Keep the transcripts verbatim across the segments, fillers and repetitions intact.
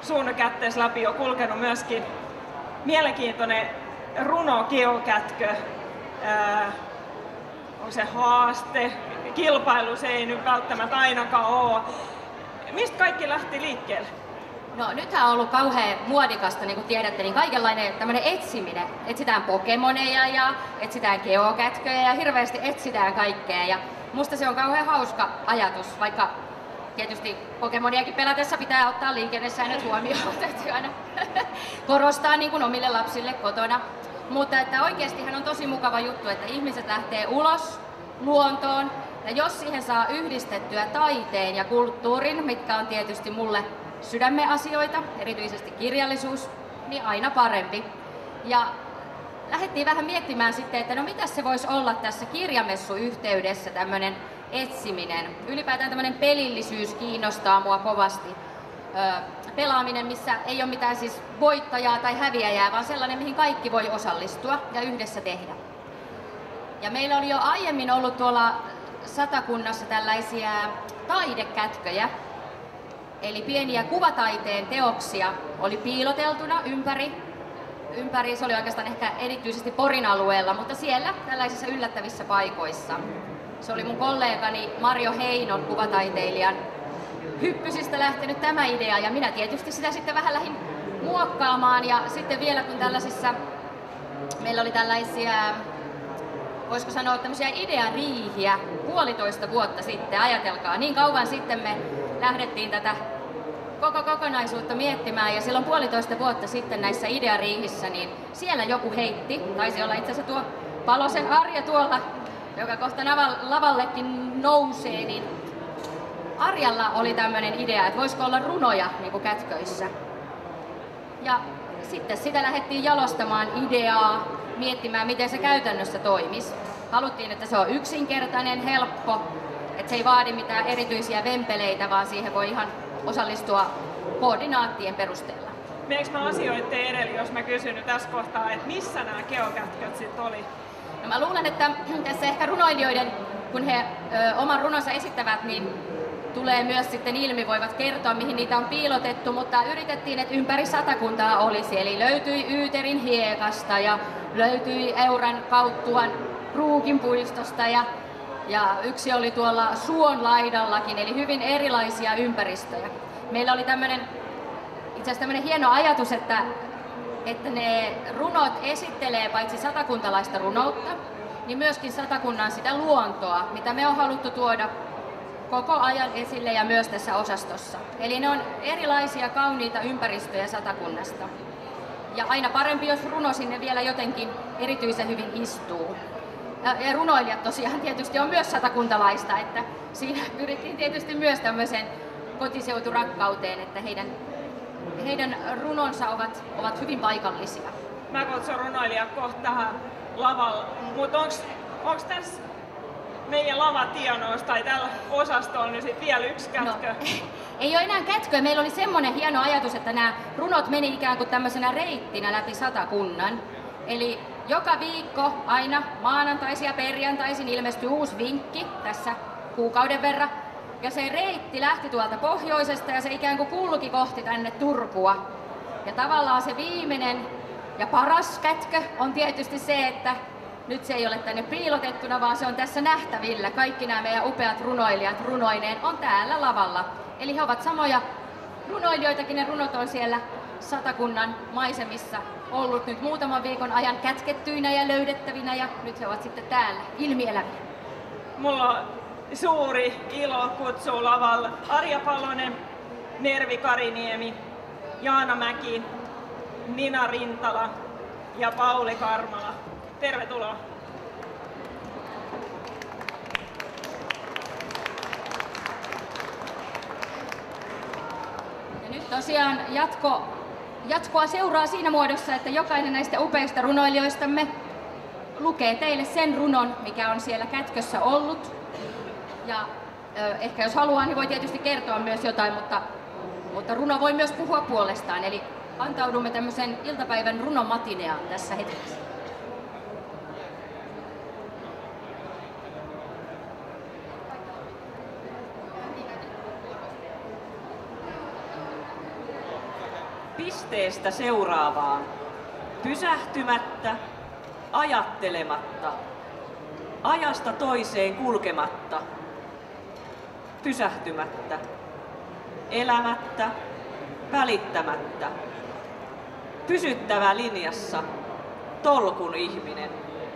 sun kättees läpi on kulkenut myöskin mielenkiintoinen runogeokätkö. Ää, on se haaste, kilpailu se ei nyt välttämättä ainakaan ole. Mistä kaikki lähti liikkeelle? No nythän on ollut kauhean muodikasta, niin kuin tiedätte, niin kaikenlainen tämmöinen etsiminen. Etsitään pokemoneja ja etsitään geokätköjä ja hirveästi etsitään kaikkea. Ja musta se on kauhean hauska ajatus, vaikka tietysti Pokemoniakin pelatessa pitää ottaa liikennesäännöt huomioon, täytyy aina korostaa niin kuin omille lapsille kotona. Mutta että oikeastihan on tosi mukava juttu, että ihmiset lähtee ulos luontoon ja jos siihen saa yhdistettyä taiteen ja kulttuurin, mitkä on tietysti mulle sydämen asioita, erityisesti kirjallisuus, niin aina parempi. Ja lähdettiin vähän miettimään sitten, että no mitä se voisi olla tässä kirjamessuyhteydessä tämmöinen etsiminen. Ylipäätään tämmöinen pelillisyys kiinnostaa mua kovasti. Öö, pelaaminen, missä ei ole mitään siis voittajaa tai häviäjää, vaan sellainen, mihin kaikki voi osallistua ja yhdessä tehdä. Ja meillä oli jo aiemmin ollut tuolla Satakunnassa tällaisia taidekätköjä, eli pieniä kuvataiteen teoksia oli piiloteltuna ympäri. ympäri. Se oli oikeastaan ehkä erityisesti Porin alueella, mutta siellä tällaisissa yllättävissä paikoissa. Se oli mun kollegani Marjo Heinon, kuvataiteilijan, hyppysistä lähtenyt tämä idea ja minä tietysti sitä sitten vähän lähdin muokkaamaan ja sitten vielä kun tällaisissa, meillä oli tällaisia, voisiko sanoa tämmöisiä ideariihiä puolitoista vuotta sitten, ajatelkaa, niin kauan sitten me lähdettiin tätä koko kokonaisuutta miettimään ja silloin puolitoista vuotta sitten näissä ideariihissä, niin siellä joku heitti, taisi olla itse asiassa tuo Palosen Arja tuolla, joka kohta lavallekin nousee, niin Arjalla oli tämmöinen idea, että voisiko olla runoja niin kuin kätköissä. Ja sitten sitä lähdettiin jalostamaan ideaa, miettimään miten se käytännössä toimisi. Haluttiin, että se on yksinkertainen, helppo, että se ei vaadi mitään erityisiä vempeleitä, vaan siihen voi ihan osallistua koordinaattien perusteella. Meneekö mä asioitte edellä, jos mä kysyn nyt tässä kohtaa, että missä nämä geokätköt sitten oli? No mä luulen, että tässä ehkä runoilijoiden, kun he ö, oman runonsa esittävät, niin tulee myös sitten ilmi, voivat kertoa, mihin niitä on piilotettu, mutta yritettiin, että ympäri Satakuntaa olisi. Eli löytyi Yyterin hiekasta ja löytyi Euran Kauttuhan Ruukin puistosta ja, ja yksi oli tuolla Suon laidallakin, eli hyvin erilaisia ympäristöjä. Meillä oli tämmöinen, itse asiassa tämmöinen hieno ajatus, että, että ne runot esittelee paitsi satakuntalaista runoutta, niin myöskin Satakunnan sitä luontoa, mitä me on haluttu tuoda koko ajan esille ja myös tässä osastossa. Eli ne on erilaisia kauniita ympäristöjä Satakunnasta. Ja aina parempi, jos runo sinne vielä jotenkin erityisen hyvin istuu. Ja runoilijat tosiaan tietysti on myös satakuntalaista, että siinä pyrittiin tietysti myös tämmöiseen kotiseuturakkauteen, että heidän, heidän runonsa ovat, ovat hyvin paikallisia. Mä kutsun runoilija kohta lavalla, mutta onko tässä meidän lavatienous tai tällä osastolla niin sit vielä yksi kätkö? No, ei ole enää kätköä. Meillä oli semmoinen hieno ajatus, että nämä runot meni ikään kuin tämmöisenä reittinä läpi Satakunnan. Eli joka viikko aina maanantaisin ja perjantaisin ilmestyi uusi vinkki tässä kuukauden verran. Ja se reitti lähti tuolta pohjoisesta ja se ikään kuin kulki kohti tänne Turkua. Ja tavallaan se viimeinen ja paras kätkö on tietysti se, että nyt se ei ole tänne piilotettuna, vaan se on tässä nähtävillä. Kaikki nämä meidän upeat runoilijat runoineen on täällä lavalla. Eli he ovat samoja runoilijoitakin, ne runot on siellä Satakunnan maisemissa ollut nyt muutaman viikon ajan kätkettyinä ja löydettävinä ja nyt he ovat sitten täällä ilmieläviä. Mulla on suuri ilo kutsua lavalle Arja Palonen, Mervi Kariniemi, Jaana Mäki, Nina Rintala ja Pauli Karmala. Tervetuloa. Ja nyt tosiaan jatko, jatkoa seuraa siinä muodossa, että jokainen näistä upeista runoilijoistamme lukee teille sen runon, mikä on siellä kätkössä ollut. Ja ö, ehkä jos haluaa, niin voi tietysti kertoa myös jotain, mutta, mutta runo voi myös puhua puolestaan. Eli antaudumme tämmöisen iltapäivän runomatineaan tässä hetkessä. pisteestä seuraavaan, pysähtymättä, ajattelematta, ajasta toiseen kulkematta, pysähtymättä, elämättä, välittämättä, pysyttävä linjassa, tolkun ihminen.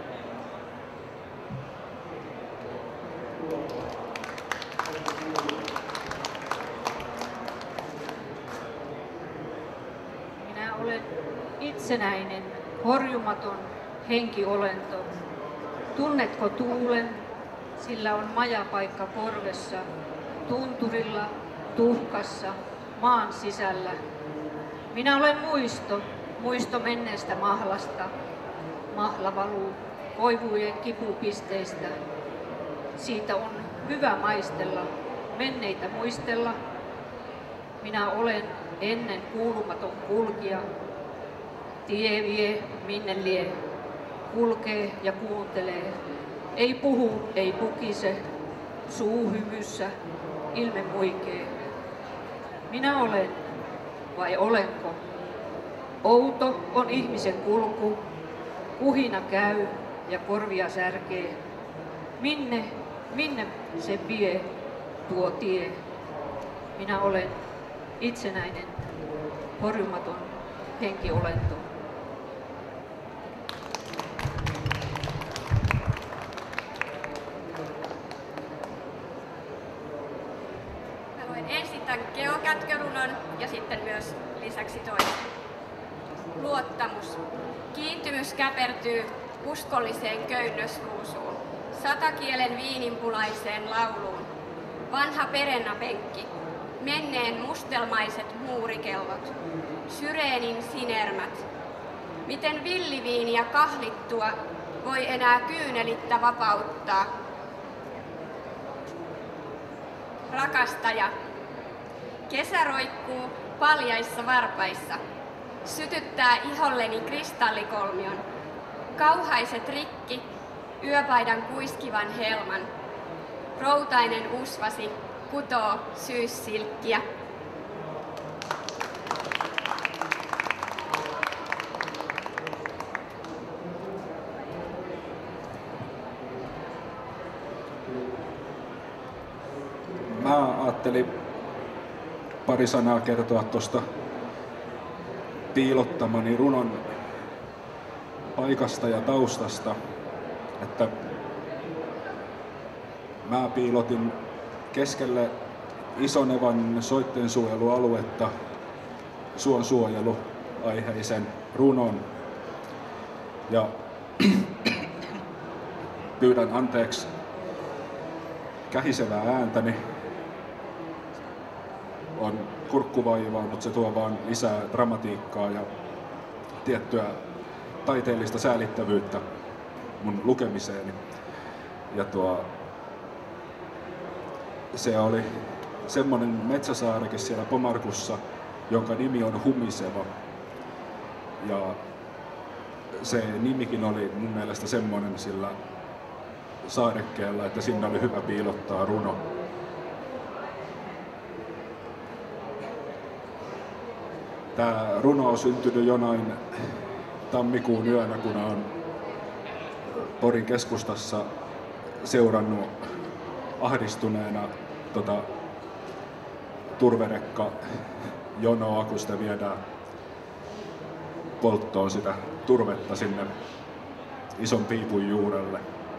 Minä olen itsenäinen, horjumaton henkiolento. Tunnetko tuulen? Sillä on majapaikka korvessa, tunturilla, tuhkassa, maan sisällä. Minä olen muisto, muisto menneestä mahlasta. Mahla valuu koivujen kipupisteistä. Siitä on hyvä maistella, menneitä muistella. Minä olen ennen kuulumaton kulkija. Tie vie minne lie, kulkee ja kuuntelee. Ei puhu, ei pukise, suu hymyssä, ilme muikee. Minä olen, vai olenko? Outo on ihmisen kulku, kuhina käy ja korvia särkee. Minne, minne se vie tuo tie? Minä olen itsenäinen, horjumaton henkiolento. Mä luen ensin tämän geokätkörunon ja sitten myös lisäksi toisen. Luottamus. Kiintymys käpertyy uskolliseen köynnösruusuun, satakielen viininpulaiseen lauluun. Vanha perennapenkki, menneen mustelmaiset muurikellot, syreenin sinermät. Miten villiviiniä kahlittua voi enää kyynelittä vapauttaa? Rakastaja. Kesä roikkuu paljaissa varpaissa, sytyttää iholleni kristallikolmion. Kauhaiset rikki, yöpaidan kuiskivan helman. Routainen usvasi kutoo syyssilkkiä. Mä ajattelin pari sanaa kertoa tuosta piilottamani runon paikasta ja taustasta, että mä piilotin keskelle Isonevan soittensuojelualuetta suonsuojeluaiheisen runon ja pyydän anteeksi kähisevää ääntäni. On kurkkuvaivaa, mutta se tuo vaan lisää dramatiikkaa ja tiettyä taiteellista säälittävyyttä mun lukemiseeni. Ja tuo, se oli semmonen metsäsaarikin siellä Pomarkussa, jonka nimi on Humiseva. Ja se nimikin oli mun mielestä semmonen sillä saarekkeella, että sinne oli hyvä piilottaa runo. Tää runo on syntynyt jonain tammikuun yönä, kun on Porin keskustassa seurannut ahdistuneena tota, turverekka jonoa, kun sitä viedään polttoon sitä turvetta sinne ison piipun juurelle.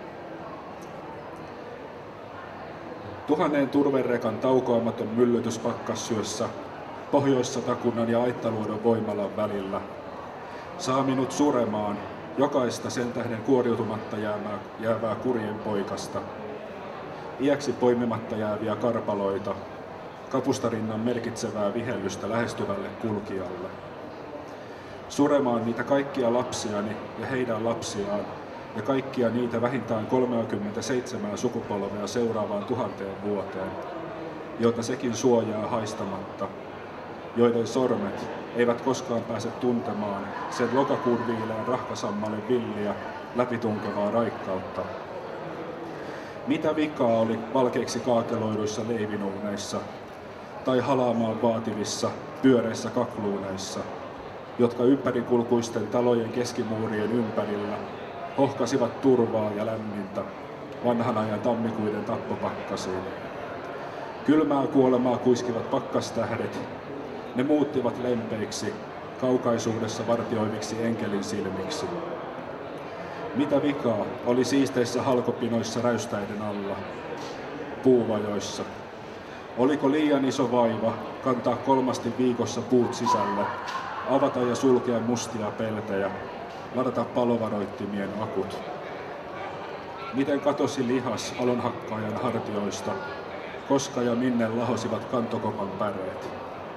Tuhannen turverekan taukoamaton myllytys Pakkassyössä Pohjois-Satakunnan ja Aittaluodon voimalan välillä saa minut suremaan jokaista sen tähden kuoriutumatta jäävää, jäävää kurjen poikasta, iäksi poimimatta jääviä karpaloita, kapustarinnan merkitsevää vihellystä lähestyvälle kulkijalle. Suremaan niitä kaikkia lapsiani ja heidän lapsiaan ja kaikkia niitä vähintään kolmekymmentäseitsemän sukupolvea seuraavaan tuhanteen vuoteen, joita sekin suojaa haistamatta, joiden sormet eivät koskaan pääse tuntemaan sen lokakuun viileän rahkasammalin villiä läpitunkevaa raikkautta. Mitä vikaa oli valkeiksi kaakeloiduissa leivinuuneissa tai halaamaan vaativissa pyöreissä kakluuneissa, jotka ympärikulkuisten talojen keskimuurien ympärillä hohkasivat turvaa ja lämmintä vanhan ajan tammikuiden tappopakkasiin. Kylmää kuolemaa kuiskivat pakkastähdet, ne muuttivat lempeiksi, kaukaisuudessa vartioiviksi enkelin silmiksi. Mitä vikaa oli siisteissä halkopinoissa räystäiden alla, puuvajoissa? Oliko liian iso vaiva kantaa kolmasti viikossa puut sisälle, avata ja sulkea mustia peltejä, ladata palovaroittimien akut? Miten katosi lihas alonhakkaajan hartioista, koska ja minne lahosivat kantokopan päreet?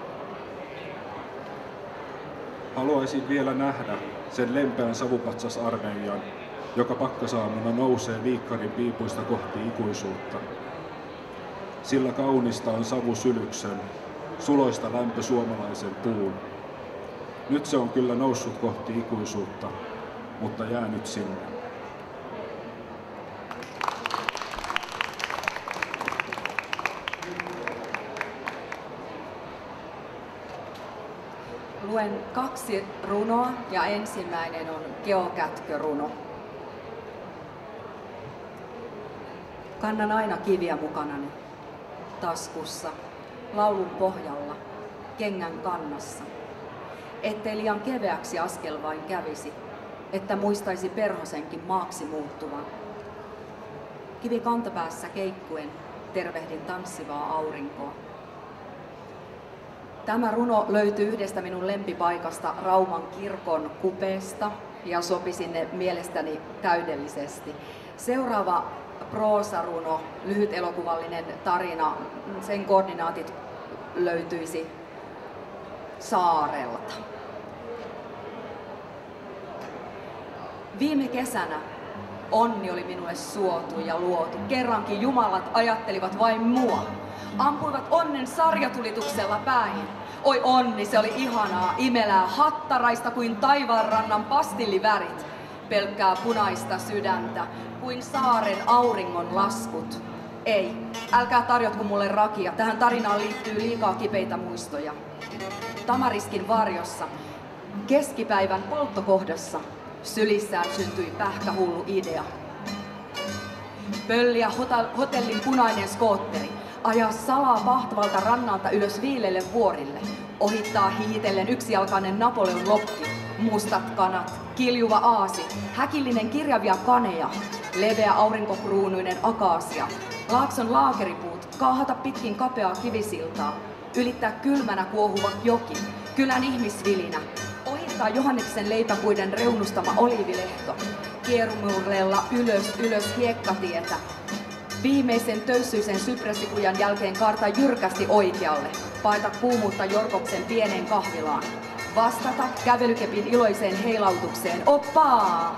Haluaisin vielä nähdä sen lempeän savupatsasarmeijan, joka pakkasaamuna nousee viikkarin piipuista kohti ikuisuutta. Sillä kaunista on savu sylyksen, suloista lämpö suomalaisen puun. Nyt se on kyllä noussut kohti ikuisuutta, mutta jäänyt sinne. Luen kaksi runoa ja ensimmäinen on geokätköruno. Kannan aina kiviä mukanani, taskussa, laulun pohjalla, kengän kannassa. Ettei liian keveäksi askel vain kävisi, että muistaisi perhosenkin maaksi muuttuvan. Kivi kantapäässä keikkuen tervehdin tanssivaa aurinkoa. Tämä runo löytyy yhdestä minun lempipaikasta Rauman kirkon kupeesta ja sopi sinne mielestäni täydellisesti. Seuraava proosaruno, lyhyt elokuvallinen tarina, sen koordinaatit löytyisi saarelta. Viime kesänä onni oli minulle suotu ja luotu. Kerrankin jumalat ajattelivat vain mua. Ampuivat onnen sarjatulituksella päin. Oi onni, se oli ihanaa, imelää, hattaraista kuin taivaanrannan pastillivärit. Pelkkää punaista sydäntä, kuin saaren auringon laskut. Ei, älkää tarjotko mulle rakia, tähän tarinaan liittyy liikaa kipeitä muistoja. Tamariskin varjossa, keskipäivän polttokohdassa, sylissään syntyi pähkähullu idea. Pölliä hotellin punainen skootteri, ajaa salaa pahtavalta rannalta ylös viilelle vuorille, ohittaa hiitellen yksijalkainen Napoleon lokki, mustat kanat, kiljuva aasi, häkillinen kirjavia kaneja, leveä aurinkokruunuinen akaasia, laakson laakeripuut, kaahata pitkin kapeaa kivisiltaa, ylittää kylmänä kuohuva joki, kylän ihmisvilinä, ohittaa Johanneksen leipäpuiden reunustama oliivilehto, kierumurleella ylös ylös hiekkatietä, viimeisen töyssyisen sypressikujan jälkeen kaarta jyrkästi oikealle, paeta kuumuutta Jorkoksen pieneen kahvilaan, vastata kävelykepin iloiseen heilautukseen, oppaa!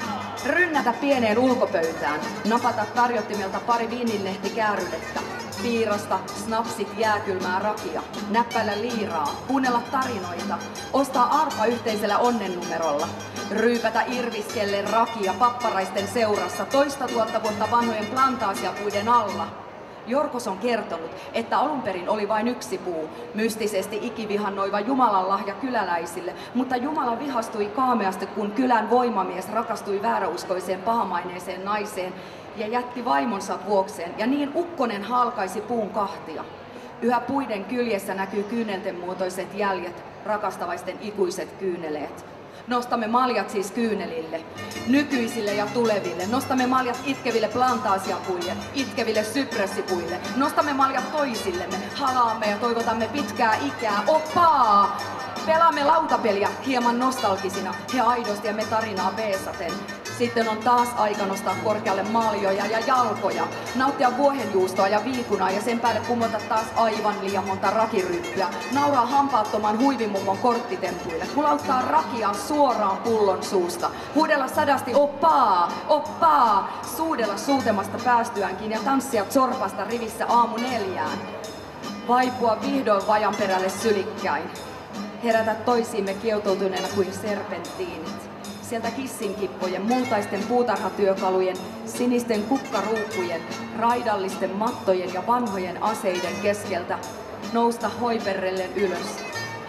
Rynnätä pieneen ulkopöytään, napata tarjottimelta pari viininlehtikäärylettä, piirasta snapsit jääkylmää rakia, näppäillä liiraa, kuunnella tarinoita, ostaa arpa yhteisellä onnennumerolla, ryypätä irviskellen rakia papparaisten seurassa toista tuhatta vuotta vanhojen plantaasiapuiden alla. Jorkos on kertonut, että alun perin oli vain yksi puu, mystisesti ikivihannoiva Jumalan lahja kyläläisille, mutta Jumala vihastui kaameasti, kun kylän voimamies rakastui vääräuskoiseen pahamaineeseen naiseen ja jätti vaimonsa vuokseen, ja niin ukkonen halkaisi puun kahtia. Yhä puiden kyljessä näkyy kyynelten muotoiset jäljet, rakastavaisten ikuiset kyyneleet. Nostamme maljat siis kyynelille, nykyisille ja tuleville. Nostamme maljat itkeville plantaasiapuille, itkeville sypressipuille. Nostamme maljat toisillemme, halaamme ja toivotamme pitkää ikää. Oppaa! Pelaamme lautapeliä hieman nostalgisina, he aidosti ja me tarinaa beesaten. Sitten on taas aika nostaa korkealle maljoja ja jalkoja, nauttia vuohenjuustoa ja viikunaa ja sen päälle kumota taas aivan liian monta rakiryppyä, nauraa hampaattoman huivimummon korttitempuille, kulauttaa rakia suoraan pullon suusta, huudella sadasti oppaa, oppaa, suudella suutemasta päästyäänkin ja tanssia zorpasta rivissä aamu neljään. Vaipua vihdoin vajan perälle sylikkäin, herätä toisiimme kietoutuneena kuin serpenttiinit. Sieltä kissinkippojen, multaisten puutarhatyökalujen, sinisten kukkaruukkujen, raidallisten mattojen ja vanhojen aseiden keskeltä nousta hoiperrellen ylös,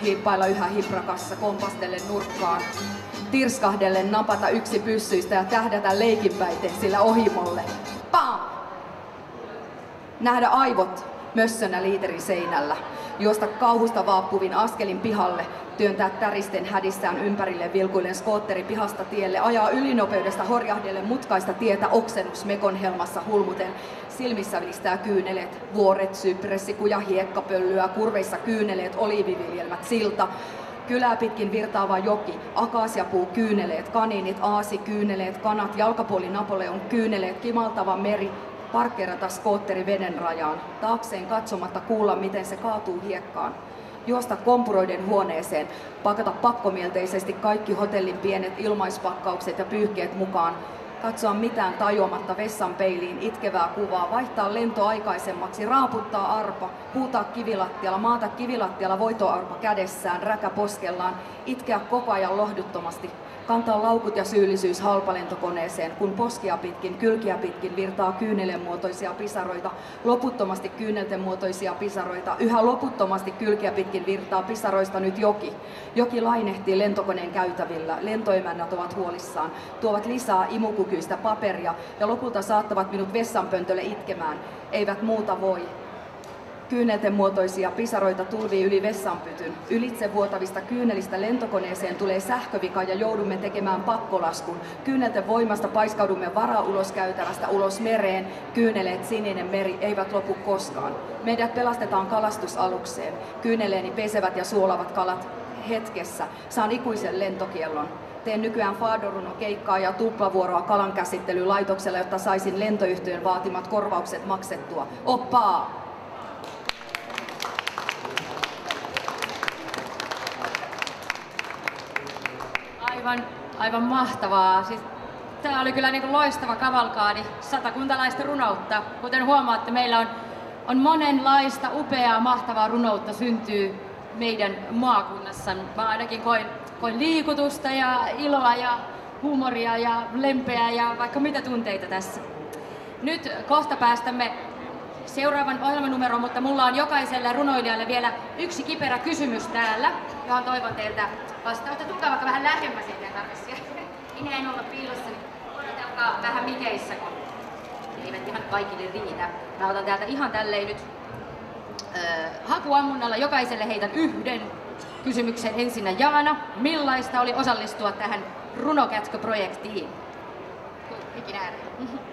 hiippailla yhä hiprakassa kompastellen nurkkaan, tirskahdellen napata yksi pyssyistä ja tähdätä leikinpäiten sillä ohimolle. Pam! Nähdä aivot mössönä liiterin seinällä, juosta kauhusta vaappuvin askelin pihalle, työntää täristen hädissään ympärille vilkuillen skootteri pihasta tielle, ajaa ylinopeudesta horjahdellen mutkaista tietä oksennus mekon helmassa hulmuten, silmissä vilistää kyyneleet, vuoret, sypressikuja, hiekkapölyä, kurveissa kyyneleet, oliiviviljelmät, silta, kylää pitkin virtaava joki, akaasiapuu kyyneleet, kaniinit, aasi kyyneleet, kanat, jalkapuoli Napoleon kyyneleet, kimaltava meri, parkkeerata skootteri veden rajaan, taakseen katsomatta kuulla miten se kaatuu hiekkaan. Juosta kompuroiden huoneeseen, pakata pakkomielteisesti kaikki hotellin pienet ilmaispakkaukset ja pyyhkeet mukaan, katsoa mitään tajuamatta vessan peiliin itkevää kuvaa, vaihtaa lento aikaisemmaksi, raaputtaa arpa, huutaa kivilattialla, maata kivilattialla voitoarpa kädessään, räkä poskellaan, itkeä koko ajan lohduttomasti, kantaa laukut ja syyllisyys halpalentokoneeseen, kun poskia pitkin, kylkiä pitkin virtaa kyynelenmuotoisia pisaroita, loputtomasti kyynelten muotoisia pisaroita, yhä loputtomasti kylkiä pitkin virtaa pisaroista nyt joki. Joki lainehtii lentokoneen käytävillä, lentoemännät ovat huolissaan, tuovat lisää imukykyistä paperia ja lopulta saattavat minut vessanpöntölle itkemään, eivät muuta voi. Kyynelten muotoisia pisaroita tulvii yli vessanpytyn. Ylitse vuotavista kyynelistä lentokoneeseen tulee sähkövika ja joudumme tekemään pakkolaskun. Kyynelten voimasta paiskaudumme varauloskäytävästä ulos mereen. Kyyneleet sininen meri eivät lopu koskaan. Meidät pelastetaan kalastusalukseen. Kyyneleeni pesevät ja suolavat kalat hetkessä. Saan ikuisen lentokiellon. Teen nykyään Fado-runo keikkaa ja tuplavuoroa kalan käsittelylaitoksella, jotta saisin lentoyhtiön vaatimat korvaukset maksettua. Oppaa! Aivan, aivan mahtavaa. Siis, tämä oli kyllä niin kuin loistava kavalkaadi satakuntalaista runoutta. Kuten huomaatte, meillä on, on monenlaista upeaa, mahtavaa runoutta syntyy meidän maakunnassa. Mä ainakin koin, koin liikutusta ja iloa ja huumoria ja lempeää ja vaikka mitä tunteita tässä. Nyt kohta päästämme seuraavan ohjelmanumeroon, mutta mulla on jokaiselle runoilijalle vielä yksi kiperä kysymys täällä, johon toivon teiltä vastausta. Tulkaa vaikka vähän lähemmäs, ettei tarvitse. Minä en olla piilossa, niin odotelkaa vähän mikeissä, kun eivät ihan kaikille riitä. Mä otan täältä ihan tälleen nyt äh, hakuammunnalla jokaiselle heitän yhden kysymyksen. Ensinnä Jaana, millaista oli osallistua tähän runokätköprojektiin? Ikinä ääreen.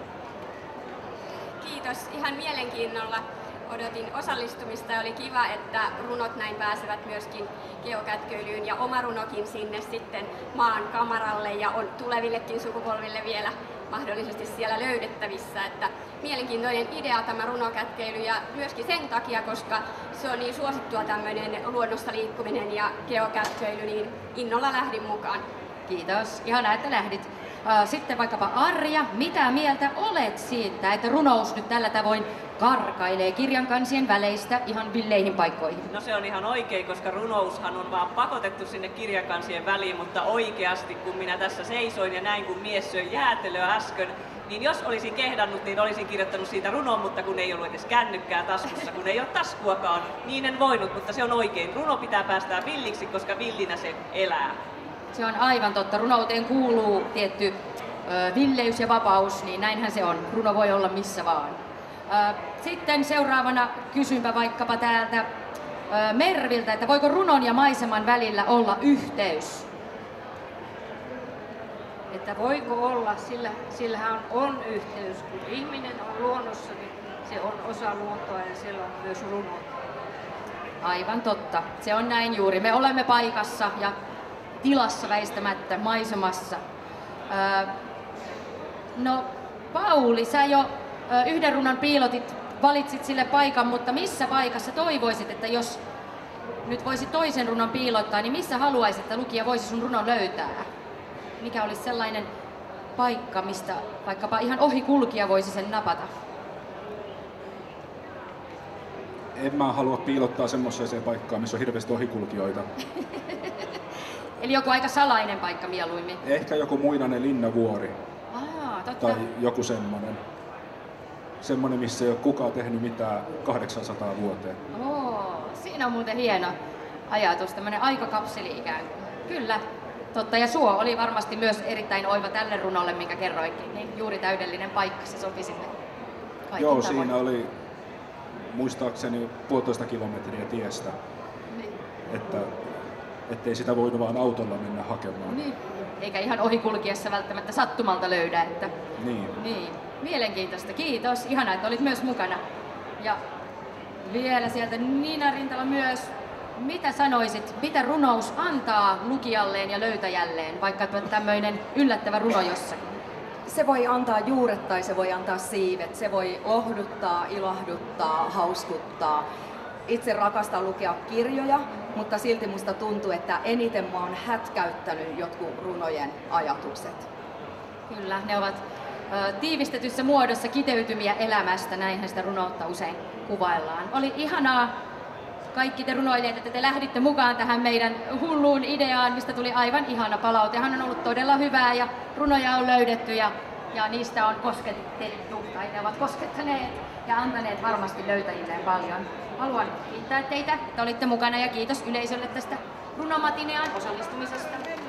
Kiitos. Ihan mielenkiinnolla odotin osallistumista ja oli kiva, että runot näin pääsevät myöskin geokätköilyyn ja oma runokin sinne sitten maan kamaralle ja on tulevillekin sukupolville vielä mahdollisesti siellä löydettävissä. Että mielenkiintoinen idea tämä runokätkeily ja myöskin sen takia, koska se on niin suosittua tämmöinen luonnossa liikkuminen ja geokätköily, niin innolla lähdin mukaan. Kiitos. Ihanaa, että lähdit. Sitten vaikkapa Arja, mitä mieltä olet siitä, että runous nyt tällä tavoin karkailee kirjankansien väleistä ihan villeihin paikkoihin? No se on ihan oikein, koska runoushan on vaan pakotettu sinne kirjankansien väliin, mutta oikeasti kun minä tässä seisoin ja näin kun mies söi jäätelöä äsken, niin jos olisin kehdannut, niin olisin kirjoittanut siitä runon, mutta kun ei ollut edes kännykkää taskussa, kun ei ole taskuakaan, niin en voinut, mutta se on oikein. Runo pitää päästää villiksi, koska villinä se elää. Se on aivan totta. Runouteen kuuluu tietty ö, villeys ja vapaus, niin näinhän se on. Runo voi olla missä vaan. Ö, sitten seuraavana kysynpä vaikkapa täältä ö, Merviltä, että voiko runon ja maiseman välillä olla yhteys? Että voiko olla, sillä, sillähän on yhteys, kun ihminen on luonnossa, niin se on osa luontoa ja siellä on myös runo. Aivan totta. Se on näin juuri. Me olemme paikassa ja tilassa väistämättä, maisemassa. Öö, no Pauli, sä jo ö, yhden runon piilotit, valitsit sille paikan, mutta missä paikassa toivoisit, että jos nyt voisit toisen runon piilottaa, niin missä haluaisit, että lukija voisi sun runon löytää? Mikä olisi sellainen paikka, mistä vaikkapa ihan ohikulkija voisi sen napata? En mä halua piilottaa semmoiseen paikkaan, missä on hirveästi ohikulkijoita. Eli joku aika salainen paikka mieluimmin. Ehkä joku muinainen linnavuori. Aa, totta. Tai joku semmoinen. Semmoinen, missä ei ole kukaan tehnyt mitään kahdeksansataa vuoteen. Oo, siinä on muuten hieno. ajatus, tämmöinen aikakapseli ikään kuin. Kyllä, totta. Ja Suo oli varmasti myös erittäin oiva tälle runolle, minkä kerroikin. Niin juuri täydellinen paikka, se sopi sinne kaikin Joo, tavoin. siinä oli muistaakseni puolitoista kilometriä tiestä, Niin. että ettei sitä voinut vaan autolla mennä hakemaan. Niin. Eikä ihan ohikulkiessa välttämättä sattumalta löydä. Että... Niin. Niin. Mielenkiintoista. Kiitos. Ihanaa, että olit myös mukana. Ja vielä sieltä Niina Rintala myös. Mitä sanoisit, mitä runous antaa lukijalleen ja löytäjälleen, vaikka tämmöinen yllättävä runo jossakin? Se voi antaa juuret tai se voi antaa siivet. Se voi lohduttaa, ilahduttaa, hauskuttaa. Itse rakastan lukea kirjoja, mutta silti musta tuntuu, että eniten mä oon hätkäyttänyt jotkut runojen ajatukset. Kyllä, ne ovat ö, tiivistetyssä muodossa kiteytymiä elämästä, näinhän sitä runoutta usein kuvaillaan. Oli ihanaa kaikki te runoilijat, että te lähditte mukaan tähän meidän hulluun ideaan, mistä tuli aivan ihana palautehan on ollut todella hyvää ja runoja on löydetty ja, ja niistä on kosketettu, tai ne ovat koskettaneet ja antaneet varmasti löytäjilleen paljon. Haluan kiittää teitä, että olitte mukana ja kiitos yleisölle tästä runomatineaan osallistumisesta.